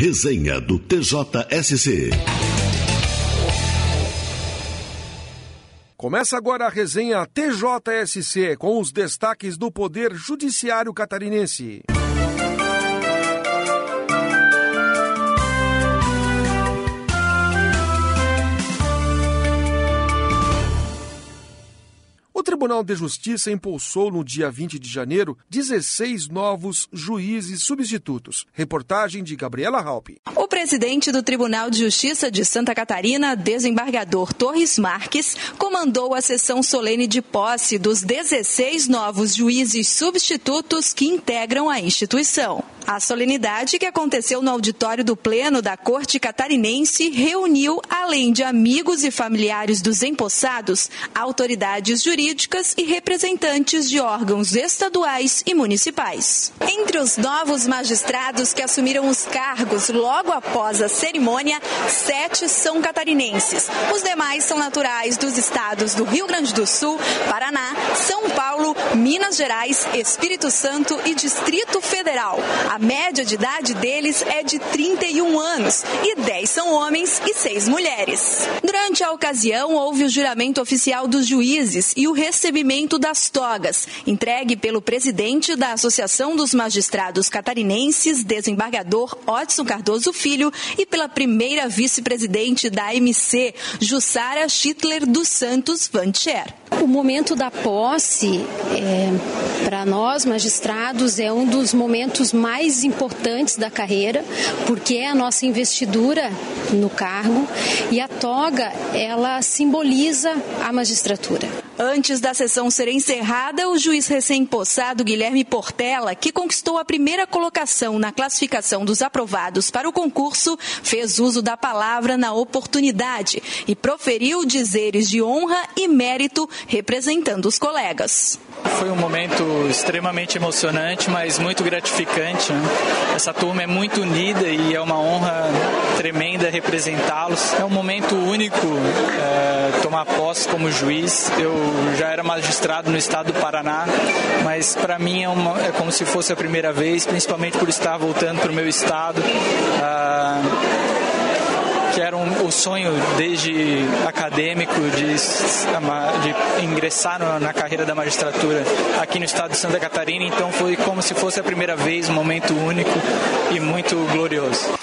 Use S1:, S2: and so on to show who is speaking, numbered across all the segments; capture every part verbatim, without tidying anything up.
S1: Resenha do T J S C.
S2: Começa agora a resenha T J S C com os destaques do Poder Judiciário Catarinense. O Tribunal de Justiça impulsou no dia vinte de janeiro dezesseis novos juízes substitutos. Reportagem de Gabriela Halpe.
S3: O presidente do Tribunal de Justiça de Santa Catarina, desembargador Torres Marques, comandou a sessão solene de posse dos dezesseis novos juízes substitutos que integram a instituição. A solenidade, que aconteceu no auditório do Pleno da Corte Catarinense, reuniu, além de amigos e familiares dos empossados, autoridades jurídicas e representantes de órgãos estaduais e municipais. Entre os novos magistrados que assumiram os cargos logo após a cerimônia, sete são catarinenses. Os demais são naturais dos estados do Rio Grande do Sul, Paraná, São Paulo, Minas Gerais, Espírito Santo e Distrito Federal. A média de idade deles é de trinta e um anos e dez são homens e seis mulheres. Durante a ocasião, houve o juramento oficial dos juízes e o recebimento das togas, entregue pelo presidente da Associação dos Magistrados Catarinenses, desembargador Odson Cardoso Filho, e pela primeira vice-presidente da A M C, Jussara Schittler dos Santos Vancher.
S4: O momento da posse, é, para nós magistrados, é um dos momentos mais importantes da carreira, porque é a nossa investidura no cargo e a toga, ela simboliza a magistratura.
S3: Antes da sessão ser encerrada, o juiz recém-possado Guilherme Portela, que conquistou a primeira colocação na classificação dos aprovados para o concurso, fez uso da palavra na oportunidade e proferiu dizeres de honra e mérito representando os colegas.
S5: Foi um momento extremamente emocionante, mas muito gratificante, né? Essa turma é muito unida e é uma honra tremenda representá-los. É um momento único é, tomar posse como juiz. Eu já era magistrado no estado do Paraná, mas para mim é, uma, é como se fosse a primeira vez, principalmente por estar voltando para o meu estado. Ah, que era um, o sonho desde acadêmico de, de ingressar no, na carreira da magistratura aqui no estado de Santa Catarina, então foi como se fosse a primeira vez, um momento único e muito glorioso.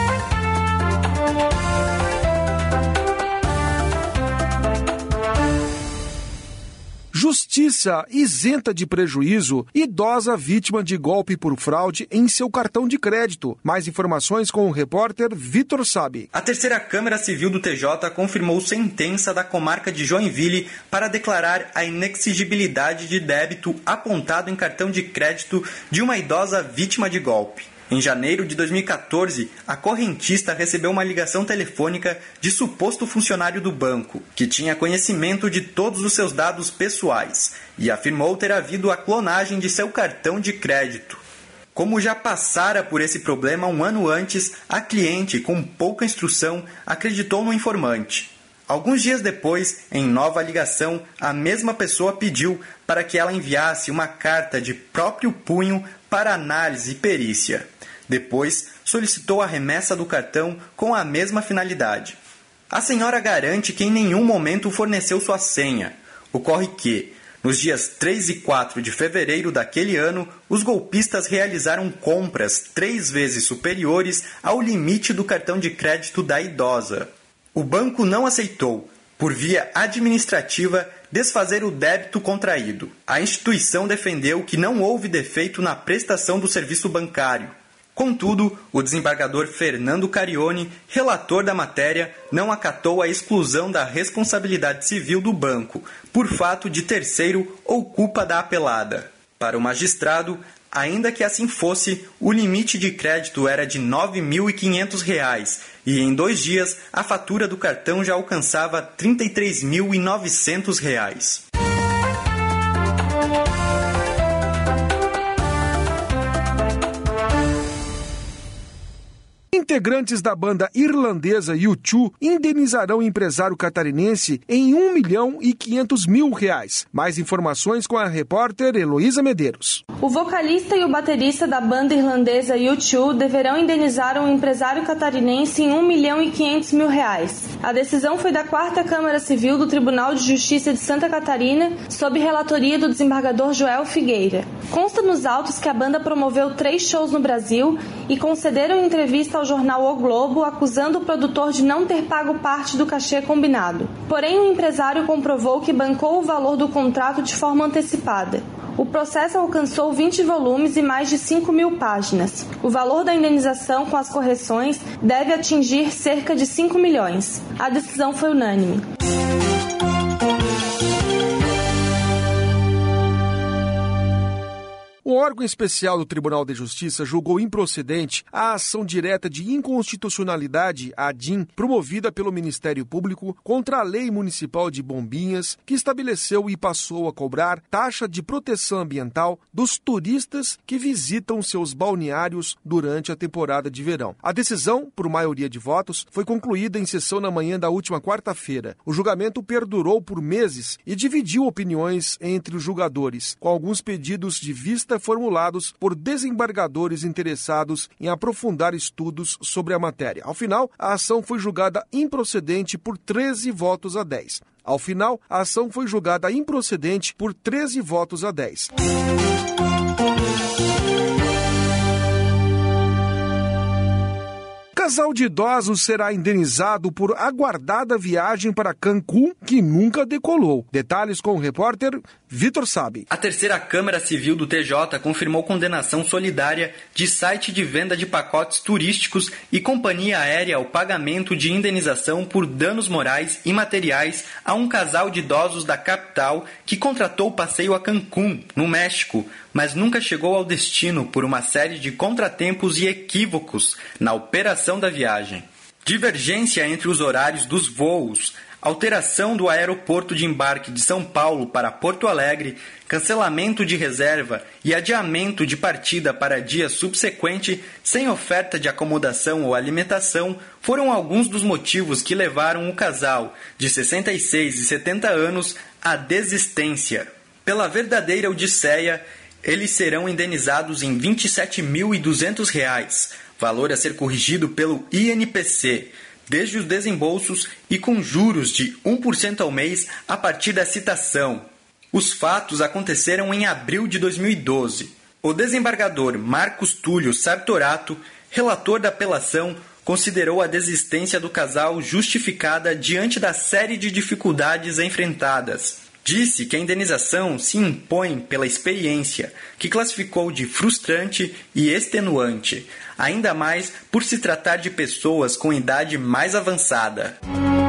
S2: Justiça isenta de prejuízo idosa vítima de golpe por fraude em seu cartão de crédito. Mais informações com o repórter Vitor Sabe.
S6: A terceira Câmara Civil do T J confirmou sentença da comarca de Joinville para declarar a inexigibilidade de débito apontado em cartão de crédito de uma idosa vítima de golpe. Em janeiro de dois mil e quatorze, a correntista recebeu uma ligação telefônica de suposto funcionário do banco, que tinha conhecimento de todos os seus dados pessoais e afirmou ter havido a clonagem de seu cartão de crédito. Como já passara por esse problema um ano antes, a cliente, com pouca instrução, acreditou no informante. Alguns dias depois, em nova ligação, a mesma pessoa pediu para que ela enviasse uma carta de próprio punho para análise e perícia. Depois, solicitou a remessa do cartão com a mesma finalidade. A senhora garante que em nenhum momento forneceu sua senha. Ocorre que, nos dias três e quatro de fevereiro daquele ano, os golpistas realizaram compras três vezes superiores ao limite do cartão de crédito da idosa. O banco não aceitou, por via administrativa, desfazer o débito contraído. A instituição defendeu que não houve defeito na prestação do serviço bancário. Contudo, o desembargador Fernando Carione, relator da matéria, não acatou a exclusão da responsabilidade civil do banco, por fato de terceiro ou culpa da apelada. Para o magistrado, ainda que assim fosse, o limite de crédito era de nove mil e quinhentos reais e em dois dias a fatura do cartão já alcançava trinta e três mil e novecentos reais.
S2: Integrantes da banda irlandesa U dois indenizarão o empresário catarinense em um milhão e quinhentos mil reais. Mais informações com a repórter Heloísa Medeiros.
S7: O vocalista e o baterista da banda irlandesa U dois deverão indenizar um empresário catarinense em um milhão e quinhentos mil reais. A decisão foi da quarta Câmara Civil do Tribunal de Justiça de Santa Catarina, sob relatoria do desembargador Joel Figueira. Consta nos autos que a banda promoveu três shows no Brasil e concederam entrevista ao jornal O Globo, acusando o produtor de não ter pago parte do cachê combinado. Porém, o empresário comprovou que bancou o valor do contrato de forma antecipada. O processo alcançou vinte volumes e mais de cinco mil páginas. O valor da indenização com as correções deve atingir cerca de cinco milhões. A decisão foi unânime.
S2: O órgão especial do Tribunal de Justiça julgou improcedente a ação direta de inconstitucionalidade, a D I N, promovida pelo Ministério Público contra a Lei Municipal de Bombinhas, que estabeleceu e passou a cobrar taxa de proteção ambiental dos turistas que visitam seus balneários durante a temporada de verão. A decisão, por maioria de votos, foi concluída em sessão na manhã da última quarta-feira. O julgamento perdurou por meses e dividiu opiniões entre os julgadores, com alguns pedidos de vista formulados por desembargadores interessados em aprofundar estudos sobre a matéria. Ao final, a ação foi julgada improcedente por treze votos a dez. Ao final, a ação foi julgada improcedente por treze votos a dez. Casal de idosos será indenizado por aguardada viagem para Cancún que nunca decolou. Detalhes com o repórter Vitor Sabe.
S6: A terceira Câmara Civil do T J confirmou condenação solidária de site de venda de pacotes turísticos e companhia aérea ao pagamento de indenização por danos morais e materiais a um casal de idosos da capital que contratou o passeio a Cancún, no México, mas nunca chegou ao destino por uma série de contratempos e equívocos na operação da viagem. Divergência entre os horários dos voos, alteração do aeroporto de embarque de São Paulo para Porto Alegre, cancelamento de reserva e adiamento de partida para dia subsequente sem oferta de acomodação ou alimentação foram alguns dos motivos que levaram o casal de sessenta e seis e setenta anos à desistência. Pela verdadeira odisseia, eles serão indenizados em vinte e sete mil e duzentos reais, valor a ser corrigido pelo I N P C, desde os desembolsos e com juros de um por cento ao mês a partir da citação. Os fatos aconteceram em abril de dois mil e doze. O desembargador Marcos Túlio Sartorato, relator da apelação, considerou a desistência do casal justificada diante da série de dificuldades enfrentadas. Disse que a indenização se impõe pela experiência, que classificou de frustrante e extenuante, ainda mais por se tratar de pessoas com idade mais avançada.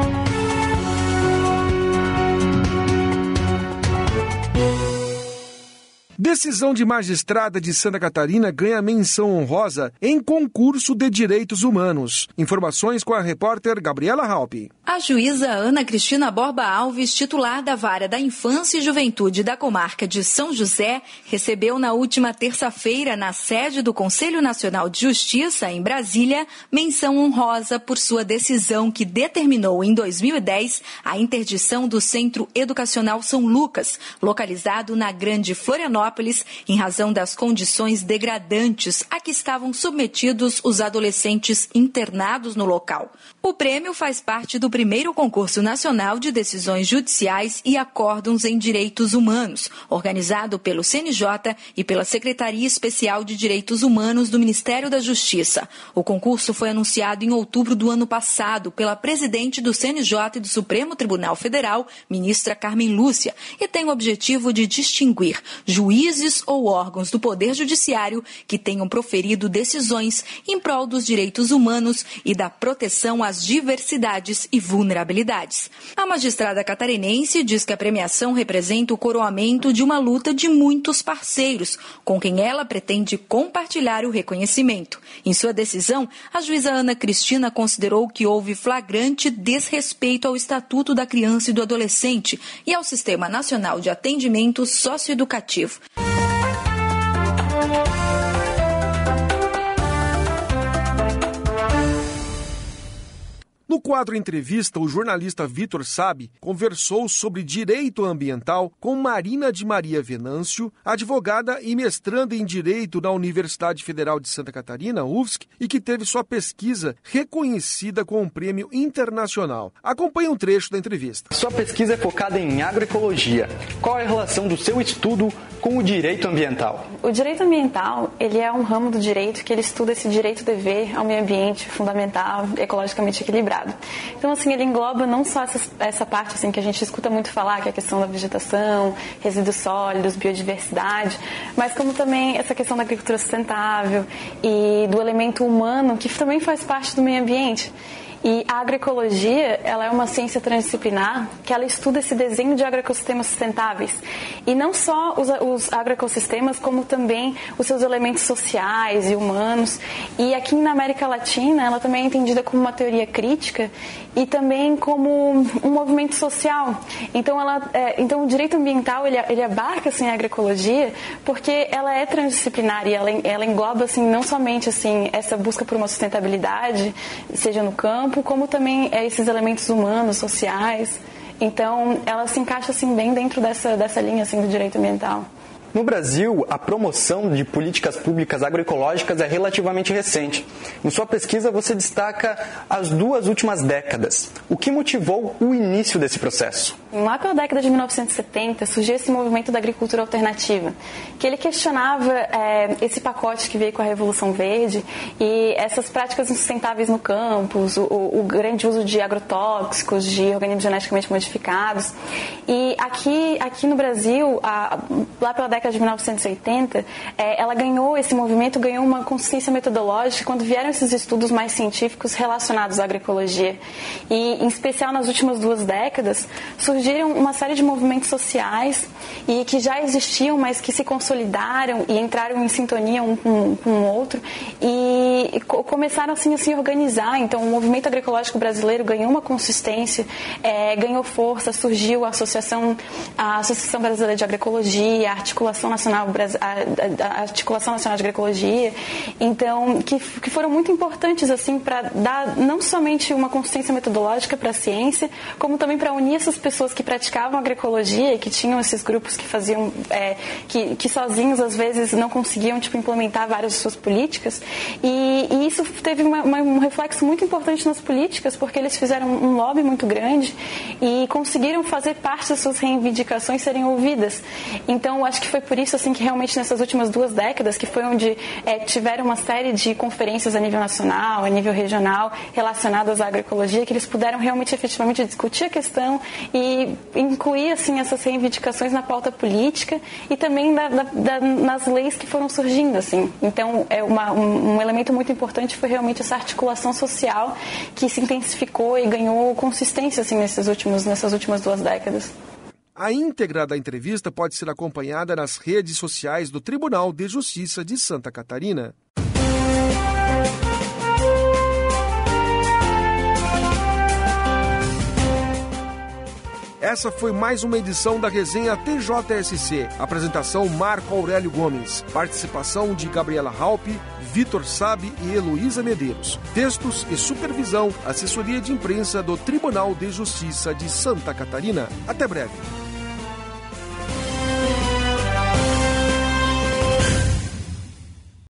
S2: Decisão de magistrada de Santa Catarina ganha menção honrosa em concurso de direitos humanos. Informações com a repórter Gabriela Halpe.
S3: A juíza Ana Cristina Borba Alves, titular da Vara da Infância e Juventude da comarca de São José, recebeu na última terça-feira, na sede do Conselho Nacional de Justiça, em Brasília, menção honrosa por sua decisão que determinou em dois mil e dez a interdição do Centro Educacional São Lucas, localizado na Grande Florianópolis, em razão das condições degradantes a que estavam submetidos os adolescentes internados no local. O prêmio faz parte do primeiro concurso nacional de decisões judiciais e acórdãos em direitos humanos, organizado pelo C N J e pela Secretaria Especial de Direitos Humanos do Ministério da Justiça. O concurso foi anunciado em outubro do ano passado pela presidente do C N J e do Supremo Tribunal Federal, ministra Carmen Lúcia, e tem o objetivo de distinguir juízes juízes ou órgãos do Poder Judiciário que tenham proferido decisões em prol dos direitos humanos e da proteção às diversidades e vulnerabilidades. A magistrada catarinense diz que a premiação representa o coroamento de uma luta de muitos parceiros, com quem ela pretende compartilhar o reconhecimento. Em sua decisão, a juíza Ana Cristina considerou que houve flagrante desrespeito ao Estatuto da Criança e do Adolescente e ao Sistema Nacional de Atendimento Socioeducativo.
S2: No quadro Entrevista, o jornalista Vitor Sabe conversou sobre direito ambiental com Marina de Maria Venâncio, advogada e mestranda em Direito na Universidade Federal de Santa Catarina, U F S C, e que teve sua pesquisa reconhecida com um prêmio internacional. Acompanhe um trecho da entrevista.
S6: Sua pesquisa é focada em agroecologia. Qual é a relação do seu estudo com o direito ambiental?
S8: O direito ambiental, ele é um ramo do direito que ele estuda esse direito-dever ao meio ambiente fundamental, ecologicamente equilibrado. Então, assim, ele engloba não só essa, essa parte assim, que a gente escuta muito falar, que é a questão da vegetação, resíduos sólidos, biodiversidade, mas como também essa questão da agricultura sustentável e do elemento humano, que também faz parte do meio ambiente. E a agroecologia, ela é uma ciência transdisciplinar que ela estuda esse desenho de agroecossistemas sustentáveis. E não só os, os agroecossistemas, como também os seus elementos sociais e humanos. E aqui na América Latina, ela também é entendida como uma teoria crítica e também como um movimento social. Então, ela, é, então o direito ambiental, ele, ele abarca assim, a agroecologia porque ela é transdisciplinar e ela, ela engloba assim, não somente assim, essa busca por uma sustentabilidade, seja no campo, como também é, esses elementos humanos, sociais. Então, ela se encaixa assim, bem dentro dessa, dessa linha assim, do direito ambiental.
S6: No Brasil, a promoção de políticas públicas agroecológicas é relativamente recente. Em sua pesquisa, você destaca as duas últimas décadas. O que motivou o início desse processo?
S8: Lá pela década de mil novecentos e setenta, surgiu esse movimento da agricultura alternativa, que ele questionava é, esse pacote que veio com a Revolução Verde e essas práticas insustentáveis no campo, o, o grande uso de agrotóxicos, de organismos geneticamente modificados. E aqui, aqui no Brasil, a, lá pela década de mil novecentos e oitenta, é, ela ganhou, esse movimento ganhou uma consistência metodológica quando vieram esses estudos mais científicos relacionados à agroecologia. E, em especial, nas últimas duas décadas, surgiram uma série de movimentos sociais e que já existiam, mas que se consolidaram e entraram em sintonia um com, com o outro e, e começaram assim, a se organizar. Então, o movimento agroecológico brasileiro ganhou uma consistência, é, ganhou força, surgiu a Associação, a Associação Brasileira de Agroecologia, a Articulação Nacional, a, a Articulação Nacional de Agroecologia, então, que, que foram muito importantes assim, para dar não somente uma consistência metodológica para a ciência, como também para unir essas pessoas que praticavam agroecologia e que tinham esses grupos que faziam, é, que, que sozinhos às vezes não conseguiam tipo, implementar várias de suas políticas e, e isso teve uma, uma, um reflexo muito importante nas políticas porque eles fizeram um lobby muito grande e conseguiram fazer parte das suas reivindicações serem ouvidas. Então, acho que foi por isso assim, que realmente nessas últimas duas décadas, que foi onde é, tiveram uma série de conferências a nível nacional, a nível regional, relacionadas à agroecologia, que eles puderam realmente efetivamente discutir a questão e incluir assim, essas reivindicações na pauta política e também da, da, da, nas leis que foram surgindo. Assim. Então, é uma, um, um elemento muito importante foi realmente essa articulação social que se intensificou e ganhou consistência assim, nesses últimos, nessas últimas duas décadas.
S2: A íntegra da entrevista pode ser acompanhada nas redes sociais do Tribunal de Justiça de Santa Catarina. Essa foi mais uma edição da resenha T J S C. Apresentação Marco Aurélio Gomes. Participação de Gabriela Halpe, Vitor Sabe e Heloísa Medeiros. Textos e supervisão, assessoria de imprensa do Tribunal de Justiça de Santa Catarina. Até breve.